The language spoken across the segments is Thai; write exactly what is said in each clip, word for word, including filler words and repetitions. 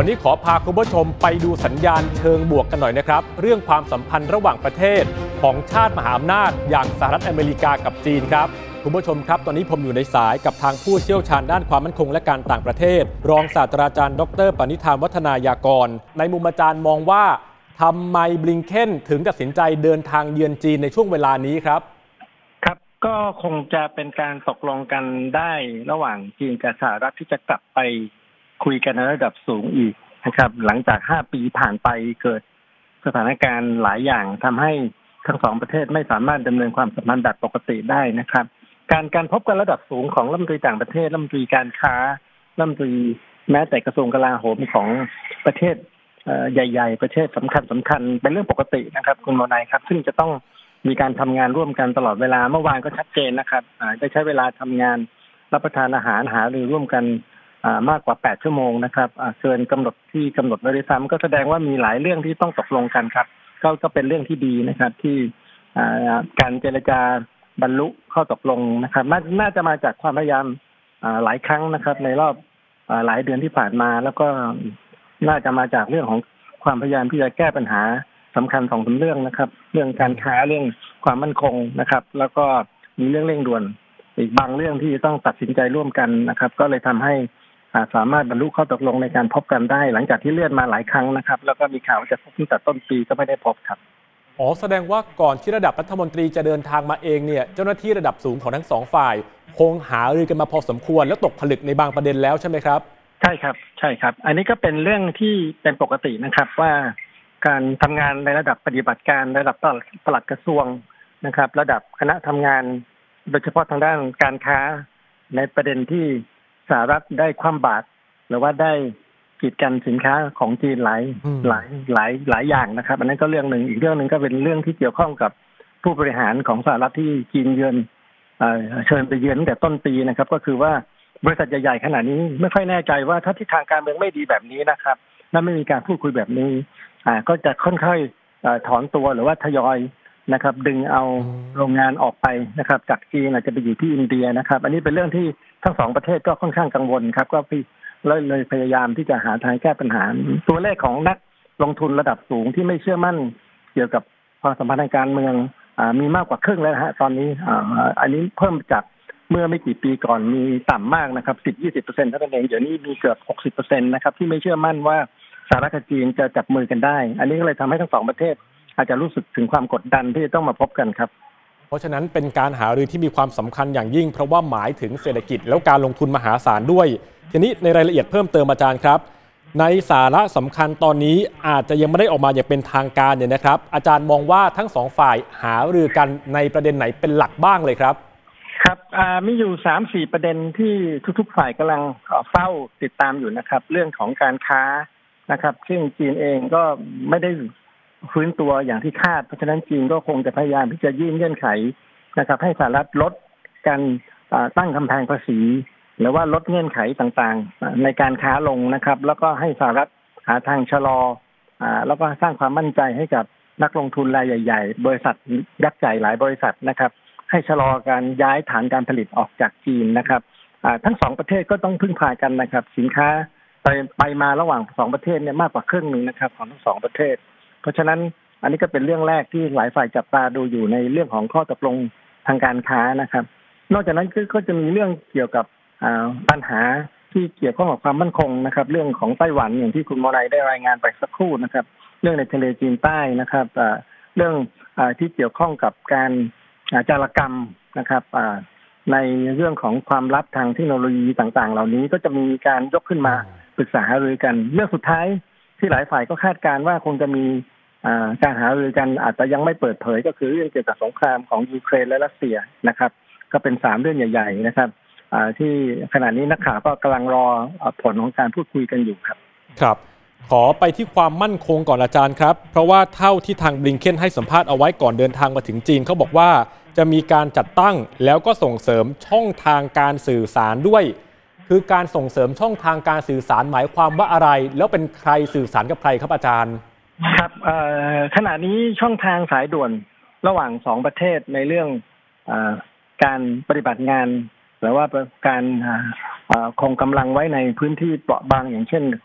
วันนี้ขอพาคุณผู้ชมไปดูสัญญาณเชิงบวกกันหน่อยนะครับเรื่องความสัมพันธ์ระหว่างประเทศของชาติมหาอำนาจอย่างสหรัฐอเมริกากับจีนครับคุณผู้ชมครับตอนนี้ผมอยู่ในสายกับทางผู้เชี่ยวชาญด้านความมั่นคงและการต่างประเทศรองศาสตราจารย์ดร.ปณิธานวัฒนายากรในมุมอาจารย์มองว่าทำไมบลิงเคนถึงตัดสินใจเดินทางเยือนจีนในช่วงเวลานี้ครับครับก็คงจะเป็นการตกลงกันได้ระหว่างจีนกับสหรัฐที่จะกลับไปคุยกันในระดับสูงอีกนะครับหลังจากห้าปีผ่านไปเกิดสถานการณ์หลายอย่างทำให้ทั้งสองประเทศไม่สามารถดำเนินความสัมพันธ์แบบปกติได้นะครับการการพบกันระดับสูงของรัฐมนตรีต่างประเทศรัฐมนตรีการค้ารัฐมนตรีแม้แต่กระทรวงกลาโหมของประเทศใหญ่ๆประเทศสำคัญสำคัญเป็นเรื่องปกตินะครับคุณโมนายครับซึ่งจะต้องมีการทำงานร่วมกันตลอดเวลาเมื่อวานก็ชัดเจนนะครับได้ใช้เวลาทำงานรับประทานอาหารหารือร่วมกันมากกว่าแปดชั่วโมงนะครับเกินกำหนดที่กำหนดไว้ด้วยซ้ำก็แสดงว่ามีหลายเรื่องที่ต้องตกลงกันครับก็ก็เป็นเรื่องที่ดีนะครับที่การเจรจาบรรลุข้อตกลงนะครับน่าจะมาจากความพยายามหลายครั้งนะครับในรอบหลายเดือนที่ผ่านมาแล้วก็น่าจะมาจากเรื่องของความพยายามที่จะแก้ปัญหาสำคัญสองสามเรื่องนะครับเรื่องการค้าเรื่องความมั่นคงนะครับแล้วก็มีเรื่องเร่งด่วนอีกบางเรื่องที่ต้องตัดสินใจร่วมกันนะครับก็เลยทำให้สามารถบรรลุข้อตกลงในการพบกันได้หลังจากที่เลื่อนมาหลายครั้งนะครับแล้วก็มีข่าวจะพบตั้งแต่ต้นปีก็ไม่ได้พบครับอ๋อแสดงว่าก่อนที่ระดับรัฐมนตรีจะเดินทางมาเองเนี่ยเจ้าหน้าที่ระดับสูงของทั้งสองฝ่ายคงหารือกันมาพอสมควรแล้วตกผลึกในบางประเด็นแล้วใช่ไหมครับใช่ครับใช่ครับอันนี้ก็เป็นเรื่องที่เป็นปกตินะครับว่าการทำงานในระดับปฏิบัติการระดับปลัดกระทรวงนะครับระดับคณะทำงานโดยเฉพาะทางด้านการค้าในประเด็นที่สหรัฐได้คว่ำบาตรหรือว่าได้กีดกันสินค้าของจีนหลายหลายหลายหลายอย่างนะครับอันนั้นก็เรื่องหนึ่งอีกเรื่องหนึ่งก็เป็นเรื่องที่เกี่ยวข้องกับผู้บริหารของสหรัฐที่จีนเยือนเชิญไปเยือนตั้งแต่ต้นปีนะครับก็คือว่าบริษัทใหญ่ๆขนาดนี้ไม่ค่อยแน่ใจว่าถ้าทิศทางการเมืองไม่ดีแบบนี้นะครับและไม่มีการพูดคุยแบบนี้อ่าก็จะค่อยๆถอนตัวหรือว่าทยอยนะครับดึงเอาโรงงานออกไปนะครับจากจีนอาจจะไปอยู่ที่อินเดียนะครับอันนี้เป็นเรื่องที่ทั้งสองประเทศก็ค่อนข้างกังวลครับก็เลยเลยพยายามที่จะหาทางแก้ปัญหาตัวเลขของนักลงทุนระดับสูงที่ไม่เชื่อมั่นเกี่ยวกับความสัมพันธ์ทางการเมืองอ่ามีมากกว่าครึ่งแล้วฮะตอนนี้อ่าอันนี้เพิ่มจากเมื่อไม่กี่ปีก่อนมีต่ำมากนะครับ สิบถึงยี่สิบเปอร์เซ็นต์ เท่านั้นเองเดี๋ยวนี้มีเกือบ หกสิบเปอร์เซ็นต์ นะครับที่ไม่เชื่อมั่นว่าสหรัฐกับจีนจะจับมือกันได้อันนี้ก็เลยทำให้ทั้งสองประเทศอาจจะรู้สึกถึงความกดดันที่จะต้องมาพบกันครับเพราะฉะนั้นเป็นการหารือที่มีความสำคัญอย่างยิ่งเพราะว่าหมายถึงเศรษฐกิจแล้วการลงทุนมหาศาลด้วยทีนี้ในรายละเอียดเพิ่มเติมอาจารย์ครับในสาระสำคัญตอนนี้อาจจะยังไม่ได้ออกมาอย่างเป็นทางการเนี่ยนะครับอาจารย์มองว่าทั้งสองฝ่ายหารือกันในประเด็นไหนเป็นหลักบ้างเลยครับครับมีอยู่ สามถึงสี่ ประเด็นที่ทุกๆฝ่ายกำลังเฝ้าติดตามอยู่นะครับเรื่องของการค้านะครับซึ่งจีนเองก็ไม่ได้ฟื้นตัวอย่างที่คาดเพราะฉะนั้นจีนก็คงจะพยายามที่จะยื่นเงื่อนไขนะครับให้สหรัฐลดการตั้งกำแพงภาษีหรือว่าลดเงื่อนไขต่างๆในการค้าลงนะครับแล้วก็ให้สหรัฐหาทางชะลอแล้วก็สร้างความมั่นใจให้กับนักลงทุนรายใหญ่ๆบริษัทยักษ์ใหญ่หลายบริษัทนะครับให้ชะลอการย้ายฐานการผลิตออกจากจีนนะครับทั้งสองประเทศก็ต้องพึ่งพากันนะครับสินค้าไปไปมาระหว่างสองประเทศเนี่ยมากกว่าครึ่งนึงนะครับของทั้งสองประเทศเพราะฉะนั้นอันนี้ก็เป็นเรื่องแรกที่หลายฝ่ายจับตาดูอยู่ในเรื่องของข้อตกลงทางการค้านะครับนอกจากนั้นก็จะมีเรื่องเกี่ยวกับปัญหาที่เกี่ยวข้องกับความมั่นคงนะครับเรื่องของไต้หวันอย่างที่คุณโมนัยได้รายงานไปสักครู่นะครับเรื่องในทะเลจีนใต้นะครับเรื่องที่เกี่ยวข้องกับการจารกรรมนะครับในเรื่องของความลับทางเทคโนโลยีต่างๆเหล่านี้ก็จะมีการยกขึ้นมาปรึกษาหารือกันเรื่องสุดท้ายที่หลายฝ่ายก็คาดการณ์ว่าคงจะมีการหารือกันอาจจะยังไม่เปิดเผยก็คือเรื่องเกี่ยวกับสงครามของยูเครนและรัสเซียนะครับก็เป็นสามเรื่องใหญ่ๆนะครับที่ขณะนี้นักข่าวก็กำลังรอผลของการพูดคุยกันอยู่ครับครับขอไปที่ความมั่นคงก่อนอาจารย์ครับเพราะว่าเท่าที่ทางบลิงเคนให้สัมภาษณ์เอาไว้ก่อนเดินทางมาถึงจีนเขาบอกว่าจะมีการจัดตั้งแล้วก็ส่งเสริมช่องทางการสื่อสารด้วยคือการส่งเสริมช่องทางการสื่อสารหมายความว่าอะไรแล้วเป็นใครสื่อสารกับใครครับอาจารย์ครับขณะนี้ช่องทางสายด่วนระหว่างสองประเทศในเรื่องการปฏิบัติงานหรือว่าการคงกำลังไว้ในพื้นที่เปราะบางอย่างเช่น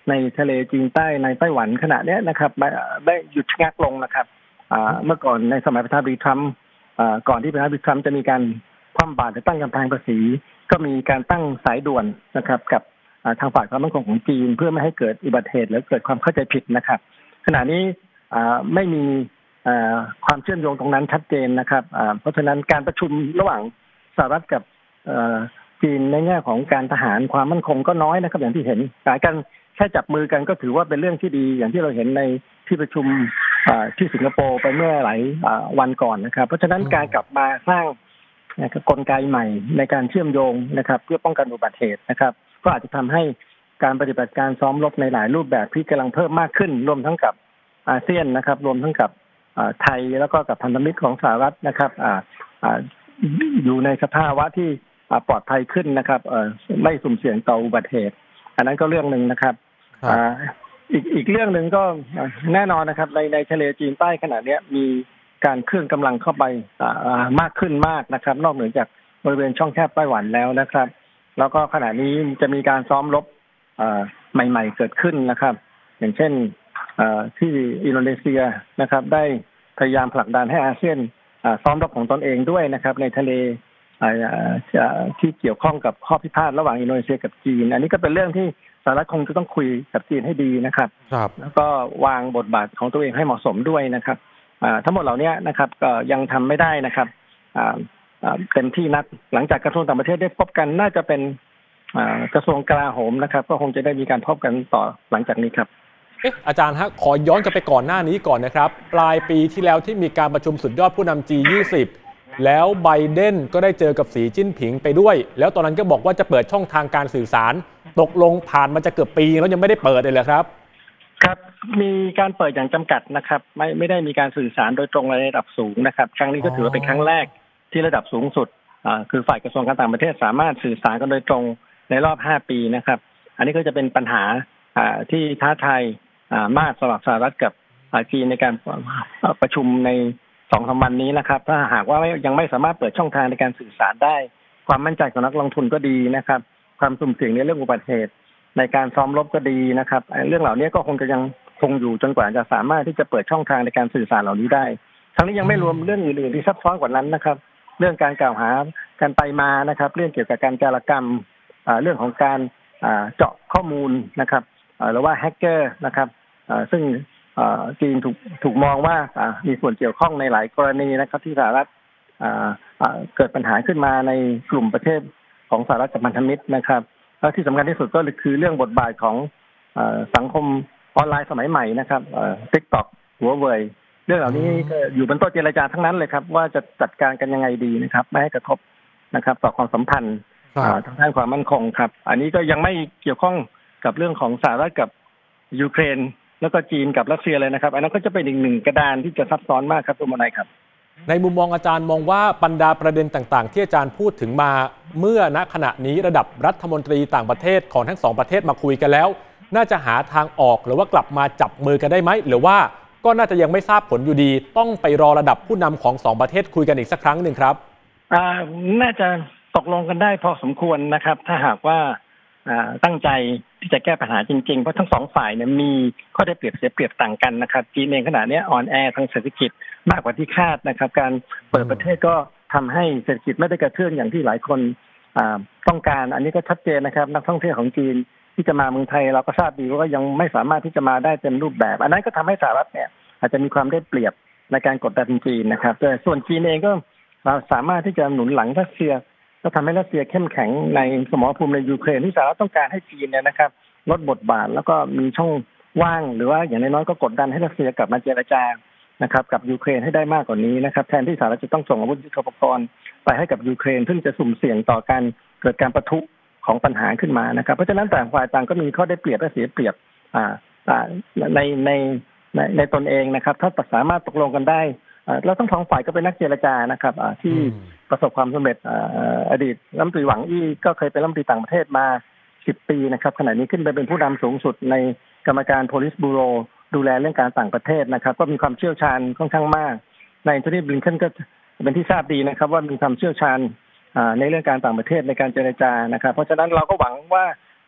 ในทะเลจีนใต้ในไต้หวันขณะนี้นะครับได้หยุดชะงักลงนะครับเมื่อก่อนในสมัยประธานาธิบดีทรัมป์ก่อนที่ประธานาธิบดีทรัมป์จะมีการคว่ำบาตรตั้งกำแพงภาษีก็มีการตั้งสายด่วนนะครับกับทางฝ่ายความมั่นคงของจีนเพื่อไม่ให้เกิดอุบัติเหตุหรือเกิดความเข้าใจผิดนะครับขณะนี้ไม่มีความเชื่อมโยงตรงนั้นชัดเจนนะครับเพราะฉะนั้นการประชุมระหว่างสหรัฐกับจีนในแง่ของการทหารความมั่นคงก็น้อยนะครับอย่างที่เห็นการแค่จับมือกันก็ถือว่าเป็นเรื่องที่ดีอย่างที่เราเห็นในที่ประชุมที่สิงคโปร์ไปเมื่อหลายวันก่อนนะครับเพราะฉะนั้นการกลับมาสร้างกลไกใหม่ในการเชื่อมโยงนะครับเพื่อป้องกันอุบัติเหตุนะครับก็อาจจะทำให้การปฏิบัติการซ้อมรบในหลายรูปแบบที่กำลังเพิ่มมากขึ้นรวมทั้งกับอาเซียนนะครับรวมทั้งกับไทยแล้วก็กับพันธมิตรของสหรัฐนะครับอยู่ในสภาวะที่ปลอดภัยขึ้นนะครับไม่สุ่มเสี่ยงต่ออุบัติเหตุอันนั้นก็เรื่องหนึ่งนะครับอีกอีกเรื่องหนึ่งก็แน่นอนนะครับในในทะเลจีนใต้ขณะนี้มีการเคลื่อนกำลังเข้าไปมากขึ้นมากนะครับนอกเหนือจากบริเวณช่องแคบไต้หวันแล้วนะครับแล้วก็ขณะนี้จะมีการซ้อมรบใหม่ๆเกิดขึ้นนะครับอย่างเช่นที่อินโดนีเซียนะครับได้พยายามผลักดันให้อาเซียนซ้อมรบของตนเองด้วยนะครับในทะเลที่เกี่ยวข้องกับข้อพิพาทระหว่างอินโดนีเซียกับจีนอันนี้ก็เป็นเรื่องที่สหรัฐคงจะต้องคุยกับจีนให้ดีนะครับแล้วก็วางบทบาทของตัวเองให้เหมาะสมด้วยนะครับทั้งหมดเหล่านี้นะครับก็ยังทำไม่ได้นะครับเต็มที่นักหลังจากกระทรวงต่างประเทศได้พบกันน่าจะเป็นกระทรวงกลาโหมนะครับก็คงจะได้มีการพบกันต่อหลังจากนี้ครับเอ๊ะอาจารย์ฮะขอย้อนกลับไปก่อนหน้านี้ก่อนนะครับปลายปีที่แล้วที่มีการประชุมสุดยอดผู้นำ จี ยี่สิบ แล้วไบเดนก็ได้เจอกับสีจิ้นผิงไปด้วยแล้วตอนนั้นก็บอกว่าจะเปิดช่องทางการสื่อสารตกลงผ่านมาจะเกือบปีแล้วยังไม่ได้เปิดเลยเหรอครับครับมีการเปิดอย่างจำกัดนะครับไม่ไม่ได้มีการสื่อสารโดยตรงในระดับสูงนะครับครั้งนี้ก็ถือว่าเป็นครั้งแรกที่ระดับสูงสุดอ่าคือฝ่ายกระทรวงการต่างประเทศสามารถสื่อสารกันโดยตรงในรอบห้าปีนะครับอันนี้ก็จะเป็นปัญหาอ่าที่ท้าทายอ่ามากสำหรับสหรัฐกับจีนในการประชุมในสองสามวันนี้นะครับถ้าหากว่ายังไม่สามารถเปิดช่องทางในการสื่อสารได้ความมั่นใจของนักลงทุนก็ดีนะครับความสุ่มเสี่ยงในเรื่องอุบัติเหตุในการซ้อมรบก็ดีนะครับเรื่องเหล่านี้ก็คงจะยังคงอยู่จนกว่าจะสามารถที่จะเปิดช่องทางในการสื่อสารเหล่านี้ได้ทั้งนี้ยังไม่รวมเรื่องอื่นๆที่ซับซ้อนกว่านั้นนะครับเรื่องการกล่าวหาการไปมานะครับเรื่องเกี่ยวกับการจารกรรมเรื่องของการเจาะข้อมูลนะครับหรือว่าแฮกเกอร์นะครับซึ่งจีนถูกถูกมองว่ามีส่วนเกี่ยวข้องในหลายกรณีนะครับที่สหรัฐเกิดปัญหาขึ้นมาในกลุ่มประเทศของสหรัฐกับพันธมิตรนะครับแล้วที่สำคัญที่สุดก็คือเรื่องบทบาทของสังคมออนไลน์สมัยใหม่นะครับ TikTok หัวเว่ยเรื่องเหล่านี้ก็อยู่บนโต๊ะเจรจาทั้งนั้นเลยครับว่าจะจัดการกันยังไงดีนะครับไม่ให้กระทบนะครับต่อความสัมพันธ์ทางด้านความมั่นคงครับอันนี้ก็ยังไม่เกี่ยวข้องกับเรื่องของสหรัฐกับยูเครนแล้วก็จีนกับรัสเซียเลยนะครับอันนั้นก็จะเป็นอีกหนึ่งกระดานที่จะซับซ้อนมากครับทุกท่านครับในมุมมองอาจารย์มองว่าบรรดาประเด็นต่างๆที่อาจารย์พูดถึงมาเมื่อณขณะนี้ระดับรัฐมนตรีต่างประเทศของทั้งสองประเทศมาคุยกันแล้วน่าจะหาทางออกหรือว่ากลับมาจับมือกันได้ไหมหรือว่าก็น่าจะยังไม่ทราบผลอยู่ดีต้องไปรอระดับผู้นำของสองประเทศคุยกันอีกสักครั้งหนึ่งครับอ่าน่าจะตกลงกันได้พอสมควรนะครับถ้าหากว่าตั้งใจที่จะแก้ปัญหาจริงๆเพราะทั้งสองฝ่ายเนี่ยมีข้อได้เปรียบเสียเปรียบต่างกันนะครับจีนเองขณะนี้อ่อนแอทางเศรษฐกิจมากกว่าที่คาดนะครับการเปิดประเทศก็ทำให้เศรษฐกิจไม่ได้กระเทือนอย่างที่หลายคนต้องการอันนี้ก็ชัดเจนนะครับนักท่องเที่ยวของจีนที่จะมาเมืองไทยเราก็ทราบดีว่ายังไม่สามารถที่จะมาได้เต็มรูปแบบอันนั้นก็ทำให้สหรัฐเนี่ยอาจจะมีความได้เปรียบในการกดดันจีนนะครับแต่ส่วนจีนเองก็เราสามารถที่จะหนุนหลังรัสเซียก็ทำให้รัสเซียเข้มแข็งในสมรภูมิในยูเครนที่สหรัฐต้องการให้จีนเนี่ยนะครับลดบทบาทแล้วก็มีช่องว่างหรือว่าอย่างน้อยๆก็กดดันให้รัสเซียกลับมาเจรจานะครับกับยูเครนให้ได้มากกว่านี้นะครับแทนที่สหรัฐจะต้องส่งอาวุธยุทโธปกรณ์ไปให้กับยูเครนซึ่งจะสุ่มเสี่ยงต่อการเกิดการปะทุของปัญหาขึ้นมานะครับเพราะฉะนั้นต่างฝ่ายต่างก็มีข้อได้เปรียบและเสียเปรียบอ่าในในในในตนเองนะครับถ้าสามารถตกลงกันได้แล้วทั้งสองฝ่ายก็เป็นนักเจรจานะครับที่ประสบความสำเร็จอดีตรัฐมนตรีหวังอี้ก็เคยเป็นรัฐมนตรีต่างประเทศมาสิบปีนะครับขณะนี้ขึ้นไปเป็นผู้นำสูงสุดในกรรมการ Police Bureau ดูแลเรื่องการต่างประเทศนะครับก็มีความเชี่ยวชาญค่อนข้างมากในแอนโทนี บลิงเคนก็เป็นที่ทราบดีนะครับว่ามีความเชี่ยวชาญในเรื่องการต่างประเทศในการเจรจานะครับเพราะฉะนั้นเราก็หวังว่า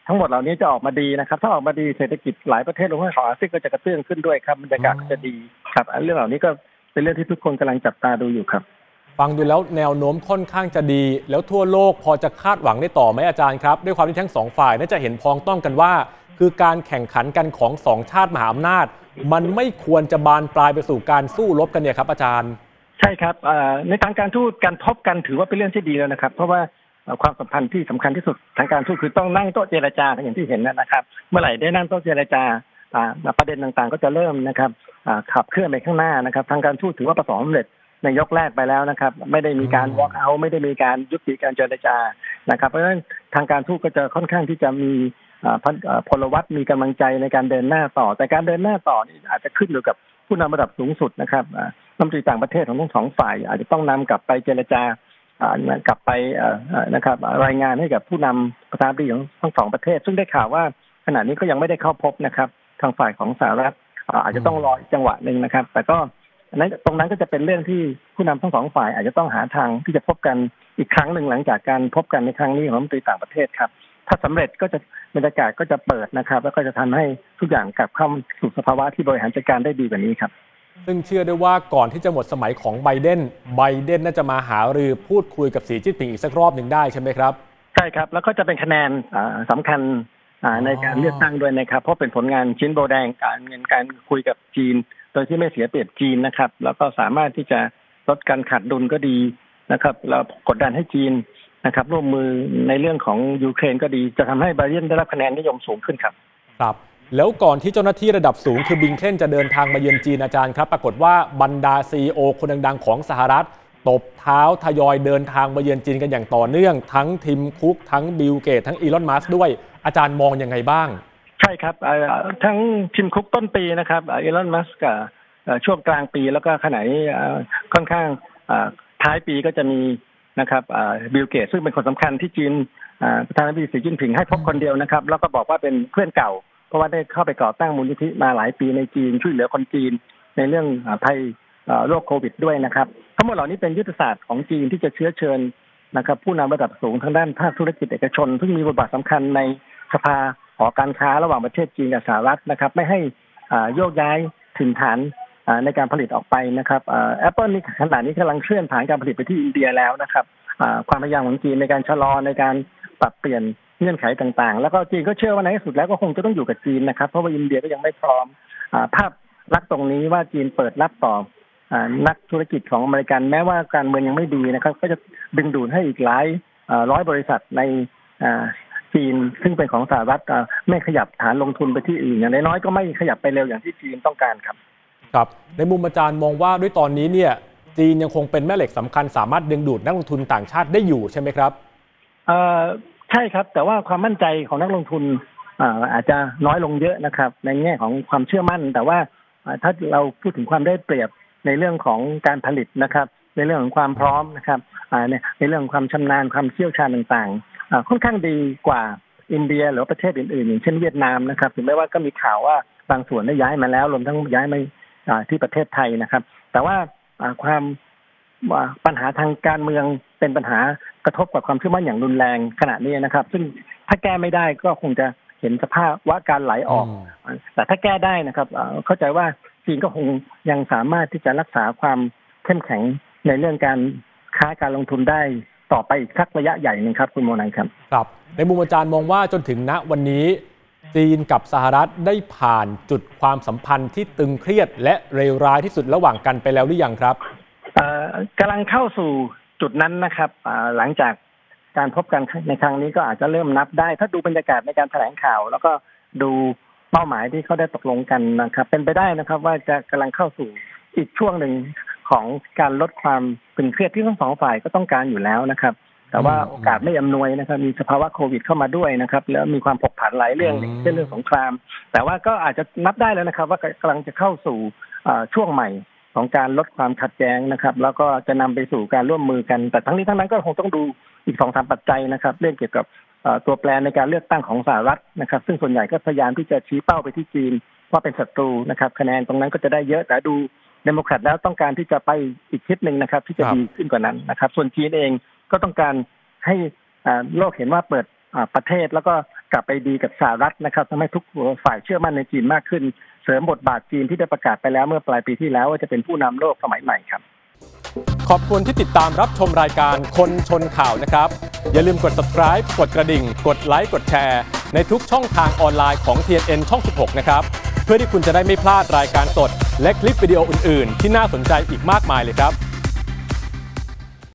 ทั้งหมดเหล่านี้จะออกมาดีนะครับถ้าออกมาดีเศรษฐกิจหลายประเทศรวมทั้งของอาเซียนก็จะกระเตื้องขึ้นด้วยครับบรรยากาศก็จะดีครับเรื่องเหล่านี้ก็เป็นเรื่องที่ทุกคนกำลังจับตาดูอยู่ครับฟังดูแล้วแนวโน้มค่อนข้างจะดีแล้วทั่วโลกพอจะคาดหวังได้ต่อไหมอาจารย์ครับด้วยความที่ทั้งสองฝ่ายน่าจะเห็นพ้องต้องกันว่าคือการแข่งขันกันของสองชาติมหาอำนาจมันไม่ควรจะบานปลายไปสู่การสู้รบกันเนี่ยครับอาจารย์ใช่ครับในทางการทูตการพบกันถือว่าเป็นเรื่องที่ดีแล้วนะครับเพราะว่าความสัมพันธ์ที่สำคัญที่สุดทางการทูตคือต้องนั่งโต๊ะเจรจาอย่างที่เห็นนะครับเมื่อไหร่ได้นั่งโต๊ะเจรจาประเด็นต่างๆก็จะเริ่มนะครับขับเคลื่อนไปข้างหน้านะครับทางการทูตถือว่าประสบความสำเร็จในยกแรกไปแล้วนะครับไม่ได้มีการ walk out ไม่ได้มีการยุติการเจรจานะครับเพราะฉะนั้นทางการทูตก็จะค่อนข้างที่จะมีพลวัตมีกำลังใจในการเดินหน้าต่อแต่การเดินหน้าต่อนี่อาจจะขึ้นอยู่กับผู้นำระดับสูงสุดนะครับรัฐมนตรีต่างประเทศของทั้งสองฝ่ายอาจจะต้องนำกลับไปเจรจากลับไปนะครับรายงานให้กับผู้นำประธานาธิบดีของทั้งสองประเทศซึ่งได้ข่าวว่าขณะนี้ก็ยังไม่ได้เข้าพบนะครับทางฝ่ายของสหรัฐอาจจะต้องรอจังหวะหนึ่งนะครับแต่ก็นั้นตรงนั้นก็จะเป็นเรื่องที่ผู้นำทั้งสองฝ่ายอาจจะต้องหาทางที่จะพบกันอีกครั้งหนึ่งหลังจากการพบกันในครั้งนี้ของรัฐมนตรีต่างประเทศครับถ้าสำเร็จก็จะบรรยากาศก็จะเปิดนะครับแล้วก็จะทำให้ทุกอย่างกลับเข้าสู่สภาวะที่บริหารจัดการได้ดีกว่านี้ครับซึ่งเชื่อได้ว่าก่อนที่จะหมดสมัยของไบเดนไบเดนน่าจะมาหารือพูดคุยกับสีจิ้นผิงอีกสักรอบหนึ่งได้ใช่ไหมครับใช่ครับแล้วก็จะเป็นคะแนนสำคัญในการเลือกตั้งด้วยนะครับเพราะเป็นผลงานชิ้นโบแดงการเงินการคุยกับจีนโดยที่ไม่เสียเปรียบจีนนะครับแล้วก็สามารถที่จะลดการขาดดุลก็ดีนะครับแล้วกดดันให้จีนนะครับร่วมมือในเรื่องของยูเครนก็ดีจะทำให้ไบเดนได้รับคะแนนนิยมสูงขึ้นครับครับแล้วก่อนที่เจ้าหน้าที่ระดับสูงคือบิงเคนจะเดินทางมาเยือนจีนอาจารย์ครับปรากฏว่าบรรดา ซี อี โอ คนดังๆของสหรัฐตบเท้าทยอยเดินทางมาเยือนจีนกันอย่างต่อเนื่องทั้งทิมคุกทั้งบิลเกตทั้งอีลอนมัสก์ด้วยอาจารย์มองยังไงบ้างใช่ครับทั้งทิมคุกต้นปีนะครับอีลอนมัสก์ช่วงกลางปีแล้วก็ขณะนี้ค่อนข้างท้ายปีก็จะมีนะครับบิลเกตซึ่งเป็นคนสำคัญที่จีนประธานาธิบดีสีจิ้นผิงให้พบคนเดียวนะครับแล้วก็บอกว่าเป็นเพื่อนเก่าเพราะว่าได้เข้าไปก่อตั้งมูลนิธิมาหลายปีในจีนช่วยเหลือคนจีนในเรื่องภัยโรคโควิดด้วยนะครับทั้งหมดเหล่านี้เป็นยุทธศาสตร์ของจีนที่จะเชื้อเชิญนะครับผู้นำระดับสูงทางด้านภาคธุรกิจเอกชนซึ่งมีบทบาทสำคัญในสภาหอการค้าระหว่างประเทศจีนกับสหรัฐนะครับไม่ให้โยกย้ายถิ่นฐานในการผลิตออกไปนะครับแอปเปิลนี่ขณะนี้กำลังเคลื่อนฐานการผลิตไปที่อินเดียแล้วนะครับความพยายามของจีนในการชะลอในการปรับเปลี่ยนเงื่อนไขต่างๆแล้วก็จีนก็เชื่อว่าในที่สุดแล้วก็คงจะต้องอยู่กับจีนนะครับเพราะว่าอินเดียก็ยังไม่พร้อมภาพลักษณ์ตรงนี้ว่าจีนเปิดรับต่อนักธุรกิจของอเมริกันแม้ว่าการเมืองยังไม่ดีนะครับก็จะดึงดูดให้อีกหลายร้อยบริษัทในจีนซึ่งเป็นของสหรัฐไม่ขยับฐานลงทุนไปที่อื่นอย่างน้อยๆก็ไม่ขยับไปเร็วอย่างที่จีนต้องการครับครับในมุมอาจารย์มองว่าด้วยตอนนี้เนี่ยจีนยังคงเป็นแม่เหล็กสำคัญสามารถดึงดูดนักลงทุนต่างชาติได้อยู่ใช่ไหมครับเอ่อใช่ครับแต่ว่าความมั่นใจของนักลงทุนอาจจะน้อยลงเยอะนะครับในแง่ของความเชื่อมั่นแต่ว่าถ้าเราพูดถึงความได้เปรียบในเรื่องของการผลิตนะครับในเรื่องของความพร้อมนะครับในเรื่องของความชำนาญความเชี่ยวชาญต่างๆค่อนข้างดีกว่าอินเดียหรือประเทศอื่นๆอย่างเช่นเวียดนามนะครับถึงแม้ว่าก็มีข่าวว่าบางส่วนได้ย้ายมาแล้วรวมทั้งย้ายมาที่ประเทศไทยนะครับแต่ว่าความปัญหาทางการเมืองเป็นปัญหากระทบกับความเชื่อมั่นอย่างรุนแรงขณะนี้นะครับซึ่งถ้าแก้ไม่ได้ก็คงจะเห็นสภาพว่าการไหลออกแต่ถ้าแก้ได้นะครับเข้าใจว่าจีนก็คงยังสามารถที่จะรักษาความเข้มแข็งในเรื่องการค้าการลงทุนได้ต่อไปอีกสักระยะใหญ่นึงครับคุณโมนัยครับครับในมุมอาจารย์มองว่าจนถึงณวันนี้จีนกับสหรัฐได้ผ่านจุดความสัมพันธ์ที่ตึงเครียดและเลวร้ายที่สุดระหว่างกันไปแล้วหรือยังครับกำลังเข้าสู่จุดนั้นนะครับหลังจากการพบกันในครั้งนี้ก็อาจจะเริ่มนับได้ถ้าดูบรรยากาศในการแถลงข่าวแล้วก็ดูเป้าหมายที่เขาได้ตกลงกันนะครับเป็นไปได้นะครับว่าจะกำลังเข้าสู่อีกช่วงหนึ่งของการลดความตึงเครียดที่ทั้งสองฝ่ายก็ต้องการอยู่แล้วนะครับแต่ว่าโอกาสไม่อำนวยนะครับมีสภาวะโควิดเข้ามาด้วยนะครับแล้วมีความผกผันหลายเรื่องเช่นเรื่องสงครามแต่ว่าก็อาจจะนับได้แล้วนะครับว่ากำลังจะเข้าสู่ช่วงใหม่ของการลดความขัดแย้งนะครับแล้วก็จะนำไปสู่การร่วมมือกันแต่ทั้งนี้ทั้งนั้นก็คงต้องดูอีกสองสามปัจจัยนะครับเรื่องเกี่ยวกับตัวแปรในการเลือกตั้งของสหรัฐนะครับซึ่งส่วนใหญ่ก็พยายามที่จะชี้เป้าไปที่จีนว่าเป็นศัตรูนะครับคะแนนตรงนั้นก็จะได้เยอะแต่ดูเดโมแครตแล้วต้องการที่จะไปอีกทิศหนึ่งนะครับที่จะดีขึ้นกว่านั้นนะครับส่วนจีนเองก็ต้องการให้โลกเห็นว่าเปิดประเทศแล้วก็กลับไปดีกับสหรัฐนะครับทำให้ทุกฝ่ายเชื่อมั่นในจีนมากขึ้นเสริมบทบาทจีนที่ได้ประกาศไปแล้วเมื่อปลายปีที่แล้วว่าจะเป็นผู้นำโลกสมัยใหม่ครับขอบคุณที่ติดตามรับชมรายการคนชนข่าวนะครับอย่าลืมกด subscribe กดกระดิ่งกดไลค์กดแชร์ในทุกช่องทางออนไลน์ของ ที เอ็น เอ็น ช่อง สิบหก นะครับเพื่อที่คุณจะได้ไม่พลาดรายการสดและคลิปวิดีโออื่นๆที่น่าสนใจอีกมากมายเลยครับ